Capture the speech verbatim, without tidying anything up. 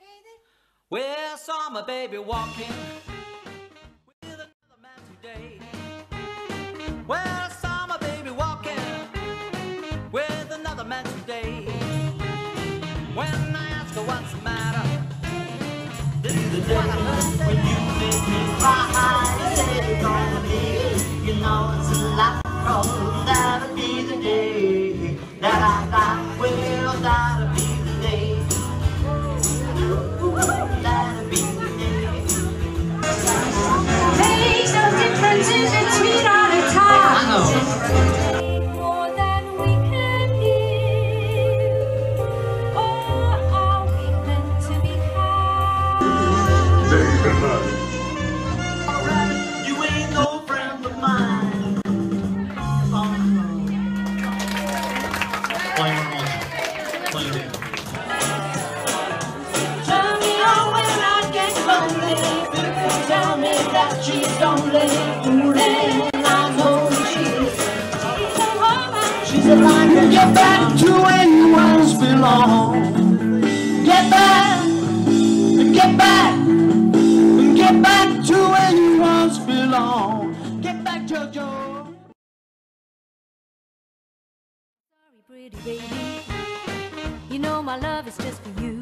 Well, I saw my baby walking with another man today. Well, I saw my baby walking with another man today. When I asked her what's the matter, this is what I heard say. When you make me cry, you say it's gonna be, you know it's a lot wrong. That'll be the day that I die. Well, that'll be the day. That'll be the day. Makes no difference if it's sweet or it's hot. I know. More than we can give. Or are we meant to be kind? You ain't no friend of mine. Play one more time. Play it. Turn me on when I get lonely. People tell me that she's only fooling. I know she is. She's a woman. She's a liar. Get back to where you once belong. Get back, get back, get back to where you once belong. Get back, Jojo. Sorry, pretty baby. You know my love is just for you.